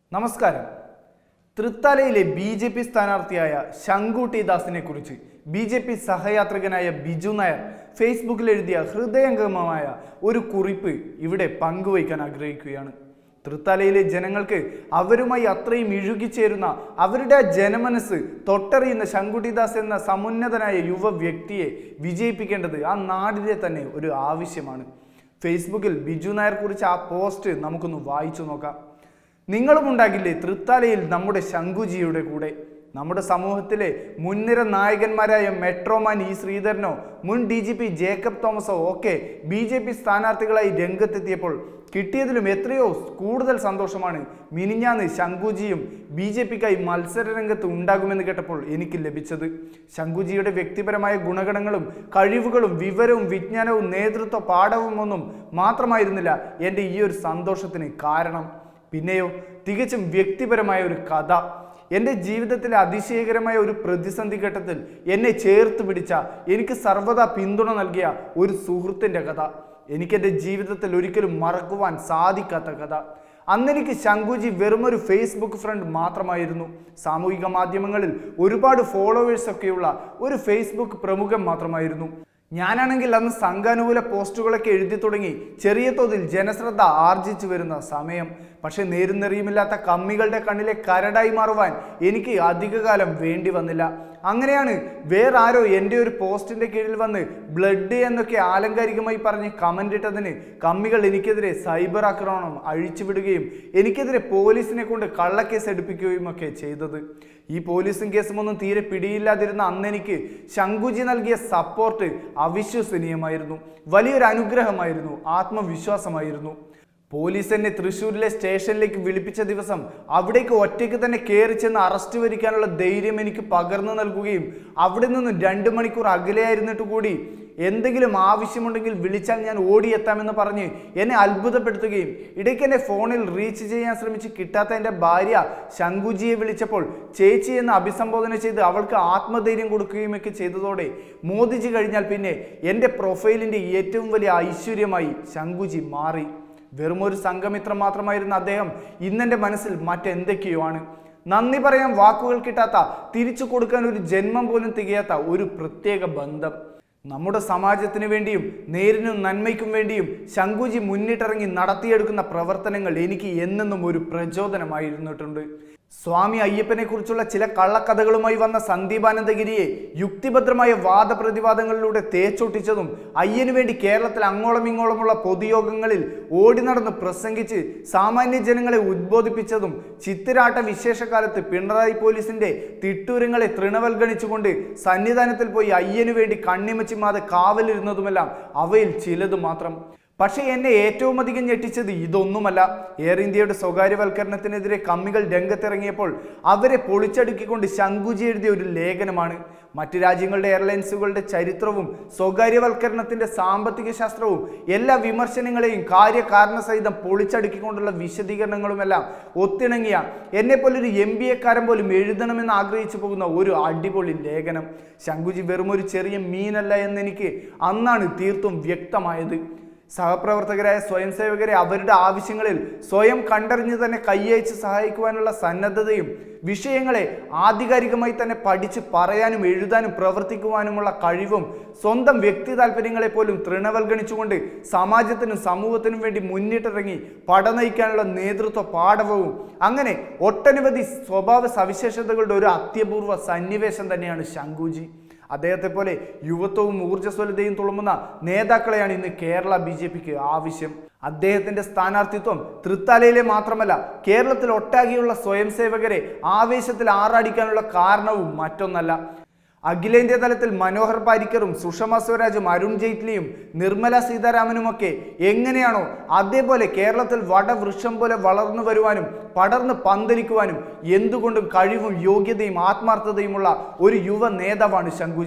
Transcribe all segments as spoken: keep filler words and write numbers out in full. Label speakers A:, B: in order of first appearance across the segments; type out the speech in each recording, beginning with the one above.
A: നമസ്കാരം. തൃത്താലയിലെ B J P സ്ഥാനാർത്ഥിയായ ശങ്കുട്ടി ദാസിനെ കുറിച്ച് ബി ജെ പി സഹയാത്രികനായ ബിജു നായർ ഫേസ്ബുക്കിൽ എഴുതിയ ഹൃദയംഗമമായ ഒരു കുറിപ്പ് ഇവിടെ പങ്കുവയ്ക്കാൻ ആഗ്രഹിക്കുകയാണ്. തൃത്താലയിലെ ജനങ്ങൾക്ക് അവരുമായി അത്രയും ഇഴുകിച്ചേരുന്ന അവരുടെ ജനമനസ് തൊട്ടറിയുന്ന ശങ്കുട്ടി ദാസ് എന്ന സമുന്നതനായ യുവ വ്യക്തിയെ വിജയിപ്പിക്കേണ്ടത് ആ നാടിനെ തന്നെ ഒരു ആവശ്യമാണ്. ഫേസ്ബുക്കിൽ ബിജു നായർ കുറിച്ച് ആ പോസ്റ്റ് നമുക്കൊന്ന് വായിച്ചു നോക്കാം. നിങ്ങളും ഉണ്ടാകില്ലേ തൃത്താലയിൽ നമ്മുടെ ശങ്കുജിയുടെ കൂടെ? നമ്മുടെ സമൂഹത്തിലെ മുൻനിര നായകന്മാരായ മെട്രോമാൻ ഇ ശ്രീധരനോ മുൻ ഡി ജി പി ജേക്കബ് തോമസോ ഒക്കെ ബി ജെ പി സ്ഥാനാർത്ഥികളായി രംഗത്തെത്തിയപ്പോൾ കിട്ടിയതിലും എത്രയോ കൂടുതൽ സന്തോഷമാണ് മിനിഞ്ഞാന്ന് ശങ്കുജിയും ബി ജെ പിക്കായി മത്സര രംഗത്ത് ഉണ്ടാകുമെന്ന് കേട്ടപ്പോൾ എനിക്ക് ലഭിച്ചത്. ശങ്കുജിയുടെ വ്യക്തിപരമായ ഗുണഗണങ്ങളും കഴിവുകളും വിവരവും വിജ്ഞാനവും നേതൃത്വ പാഠവും ഒന്നും മാത്രമായിരുന്നില്ല എൻ്റെ ഈ ഒരു സന്തോഷത്തിന് കാരണം. പിന്നെയോ തികച്ചും വ്യക്തിപരമായ ഒരു കഥ. എൻ്റെ ജീവിതത്തിലെ അതിശയകരമായ ഒരു പ്രതിസന്ധി ഘട്ടത്തിൽ എന്നെ ചേർത്ത് പിടിച്ച, എനിക്ക് സർവ്വതാ പിന്തുണ നൽകിയ ഒരു സുഹൃത്തിൻ്റെ കഥ. എനിക്കെൻ്റെ ജീവിതത്തിൽ ഒരിക്കലും മറക്കുവാൻ സാധിക്കാത്ത കഥ. അന്നെനിക്ക് ശങ്കുജി വെറുമൊരു ഫേസ്ബുക്ക് ഫ്രണ്ട് മാത്രമായിരുന്നു. സാമൂഹിക മാധ്യമങ്ങളിൽ ഒരുപാട് ഫോളോവേഴ്സൊക്കെയുള്ള ഒരു ഫേസ്ബുക്ക് പ്രമുഖൻ മാത്രമായിരുന്നു. ഞാനാണെങ്കിൽ അന്ന് സംഘാനുകൂല പോസ്റ്റുകളൊക്കെ എഴുതി തുടങ്ങി ചെറിയ തോതിൽ ജനശ്രദ്ധ ആർജിച്ചു വരുന്ന സമയം. പക്ഷെ നേരും നെറിയുമില്ലാത്ത കമ്മികളുടെ കണ്ണിലെ കരടായി മാറുവാൻ എനിക്ക് അധികകാലം വേണ്ടി വന്നില്ല. അങ്ങനെയാണ് വേറെ ആരോ എൻ്റെ ഒരു പോസ്റ്റിൻ്റെ കീഴിൽ വന്ന് ബ്ലഡ് എന്നൊക്കെ ആലങ്കാരികമായി പറഞ്ഞ് കമൻ്റ് ഇട്ടതിന് കമ്മികൾ എനിക്കെതിരെ സൈബർ ആക്രമണം അഴിച്ചുവിടുകയും എനിക്കെതിരെ പോലീസിനെ കൊണ്ട് കള്ളക്കേസ് എടുപ്പിക്കുകയും ഒക്കെ ചെയ്തത്. ഈ പോലീസും കേസും ഒന്നും തീരെ പിടിയില്ലാതിരുന്ന അന്നെനിക്ക് ശങ്കുജി നൽകിയ സപ്പോർട്ട് അവിശ്വസനീയമായിരുന്നു. വലിയൊരു അനുഗ്രഹമായിരുന്നു, ആത്മവിശ്വാസമായിരുന്നു. പോലീസ് എന്നെ തൃശ്ശൂരിലെ സ്റ്റേഷനിലേക്ക് വിളിപ്പിച്ച ദിവസം അവിടേക്ക് ഒറ്റയ്ക്ക് തന്നെ കയറി ചെന്ന് അറസ്റ്റ് വരിക്കാനുള്ള ധൈര്യം എനിക്ക് പകർന്നു നൽകുകയും അവിടെ നിന്നും രണ്ട് മണിക്കൂർ അകലെയായിരുന്നിട്ട് കൂടി എന്തെങ്കിലും ആവശ്യമുണ്ടെങ്കിൽ വിളിച്ചാൽ ഞാൻ ഓടിയെത്താമെന്ന് പറഞ്ഞ് എന്നെ അത്ഭുതപ്പെടുത്തുകയും ഇടയ്ക്ക് എന്നെ ഫോണിൽ റീച്ച് ചെയ്യാൻ ശ്രമിച്ച് കിട്ടാത്ത എൻ്റെ ഭാര്യ ശങ്കുജിയെ വിളിച്ചപ്പോൾ ചേച്ചി എന്ന് അഭിസംബോധന ചെയ്ത് അവൾക്ക് ആത്മധൈര്യം കൊടുക്കുകയും ഒക്കെ ചെയ്തതോടെ മോദിജി കഴിഞ്ഞാൽ പിന്നെ എൻ്റെ പ്രൊഫൈലിൻ്റെ ഏറ്റവും വലിയ ഐശ്വര്യമായി ശങ്കുജി മാറി. വെറുമൊരു സംഘമിത്രം മാത്രമായിരുന്ന അദ്ദേഹം ഇന്നെൻ്റെ മനസ്സിൽ മറ്റെന്തൊക്കെയോ ആണ്. നന്ദി പറയാൻ വാക്കുകൾ കിട്ടാത്ത, തിരിച്ചു കൊടുക്കാൻ ഒരു ജന്മം പോലും തികയാത്ത ഒരു പ്രത്യേക ബന്ധം. നമ്മുടെ സമാജത്തിന് വേണ്ടിയും നേരിനും നന്മയ്ക്കും വേണ്ടിയും ശങ്കുജി മുന്നിട്ടിറങ്ങി നടത്തിയെടുക്കുന്ന പ്രവർത്തനങ്ങൾ എനിക്ക് എന്നെന്നും ഒരു പ്രചോദനമായിരുന്നിട്ടുണ്ട്. സ്വാമി അയ്യപ്പനെ കുറിച്ചുള്ള ചില കള്ളക്കഥകളുമായി വന്ന സന്ദീപാനന്ദഗിരിയെ യുക്തിഭദ്രമായ വാദപ്രതിവാദങ്ങളിലൂടെ തേച്ചൊട്ടിച്ചതും അയ്യനു വേണ്ടി കേരളത്തിൽ അങ്ങോളം ഇങ്ങോളമുള്ള പൊതുയോഗങ്ങളിൽ ഓടി നടന്ന് പ്രസംഗിച്ച് സാമാന്യ ജനങ്ങളെ ഉദ്ബോധിപ്പിച്ചതും ചിത്തിരാട്ട വിശേഷകാലത്ത് പിണറായി പോലീസിന്റെ തിട്ടൂരങ്ങളെ തൃണവൽഗണിച്ചുകൊണ്ട് സന്നിധാനത്തിൽ പോയി അയ്യനു വേണ്ടി കണ്ണിമച്ചിമാതെ കാവലിരുന്നതുമെല്ലാം അവയിൽ ചിലത് മാത്രം. പക്ഷേ എന്നെ ഏറ്റവും അധികം ഞെട്ടിച്ചത് ഇതൊന്നുമല്ല. എയർ ഇന്ത്യയുടെ സ്വകാര്യവൽക്കരണത്തിനെതിരെ കമ്മികൾ രംഗത്തിറങ്ങിയപ്പോൾ അവരെ പൊളിച്ചടുക്കിക്കൊണ്ട് ശങ്കുജി എഴുതിയ ഒരു ലേഖനമാണ്. മറ്റ് രാജ്യങ്ങളുടെ എയർലൈൻസുകളുടെ ചരിത്രവും സ്വകാര്യവൽക്കരണത്തിന്റെ സാമ്പത്തിക ശാസ്ത്രവും എല്ലാ വിമർശനങ്ങളെയും കാര്യകാരണ സഹിതം പൊളിച്ചടുക്കിക്കൊണ്ടുള്ള വിശദീകരണങ്ങളുമെല്ലാം ഒത്തിണങ്ങിയ എന്നെപ്പോലൊരു എം ബി എക്കാരൻ പോലും എഴുതണമെന്ന് ആഗ്രഹിച്ചു പോകുന്ന ഒരു അടിപൊളി ലേഖനം. ശങ്കുജി വെറുമൊരു ചെറിയ മീനല്ല എന്നെനിക്ക് അന്നാണ് തീർത്തും വ്യക്തമായത്. സഹപ്രവർത്തകരായ സ്വയം സേവകരെ അവരുടെ ആവശ്യങ്ങളിൽ സ്വയം കണ്ടറിഞ്ഞ് തന്നെ കൈയയച്ച് സഹായിക്കുവാനുള്ള സന്നദ്ധതയും വിഷയങ്ങളെ ആധികാരികമായി തന്നെ പഠിച്ച് പറയാനും എഴുതാനും പ്രവർത്തിക്കുവാനുമുള്ള കഴിവും സ്വന്തം വ്യക്തി താല്പര്യങ്ങളെ പോലും തൃണവൽഗണിച്ചുകൊണ്ട് സമാജത്തിനും സമൂഹത്തിനും വേണ്ടി മുന്നിട്ടിറങ്ങി പടനയിക്കാനുള്ള നേതൃത്വ പാഠവും അങ്ങനെ ഒട്ടനവധി സ്വഭാവ സവിശേഷതകളുടെ ഒരു അത്യപൂർവ സന്നിവേശം തന്നെയാണ് ശങ്കുജി. അദ്ദേഹത്തെ പോലെ യുവത്വവും ഊർജ്ജസ്വലതയും തുളുമ്പുന്ന നേതാക്കളെയാണ് ഇന്ന് കേരള ബി ജെ പിക്ക് ആവശ്യം. അദ്ദേഹത്തിന്റെ സ്ഥാനാർത്ഥിത്വം തൃത്താലയിലെ മാത്രമല്ല കേരളത്തിൽ ഒട്ടാകെയുള്ള സ്വയം സേവകരെ ആവേശത്തിൽ ആറാടിക്കാനുള്ള കാരണവും മറ്റൊന്നല്ല. അഖിലേന്ത്യാ തലത്തിൽ മനോഹർ പാരിക്കറും സുഷമ സ്വരാജും അരുൺ ജെയ്റ്റ്ലിയും നിർമ്മല സീതാരാമനുമൊക്കെ എങ്ങനെയാണോ അതേപോലെ കേരളത്തിൽ വടവൃക്ഷം പോലെ വളർന്നു വരുവാനും പടർന്ന് പന്തലിക്കുവാനും എന്തുകൊണ്ടും കഴിവും യോഗ്യതയും ആത്മാർത്ഥതയുമുള്ള ഒരു യുവ നേതാവാണ് ശങ്കുജി.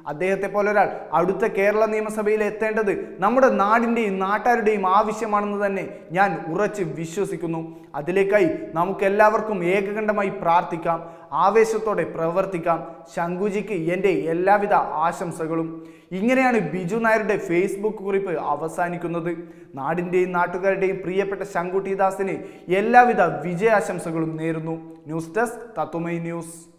A: അദ്ദേഹത്തെ പോലെ ഒരാൾ അടുത്ത കേരള നിയമസഭയിൽ എത്തേണ്ടത് നമ്മുടെ നാടിൻ്റെയും നാട്ടുകാരുടെയും ആവശ്യമാണെന്ന് തന്നെ ഞാൻ ഉറച്ച് വിശ്വസിക്കുന്നു. അതിലേക്കായി നമുക്കെല്ലാവർക്കും ഏകകണ്ഠമായി പ്രാർത്ഥിക്കാം, ആവേശത്തോടെ പ്രവർത്തിക്കാം. ശങ്കുജിക്ക് എൻ്റെ എല്ലാവിധ ആശംസകളും. ഇങ്ങനെയാണ് ബിജു നായരുടെ ഫേസ്ബുക്ക് കുറിപ്പ് അവസാനിക്കുന്നത്. നാടിൻ്റെയും നാട്ടുകാരുടെയും പ്രിയപ്പെട്ട ശങ്കുട്ടി ദാസിന് എല്ലാവിധ വിജയാശംസകളും നേരുന്നു. News desk Tatwamayi news.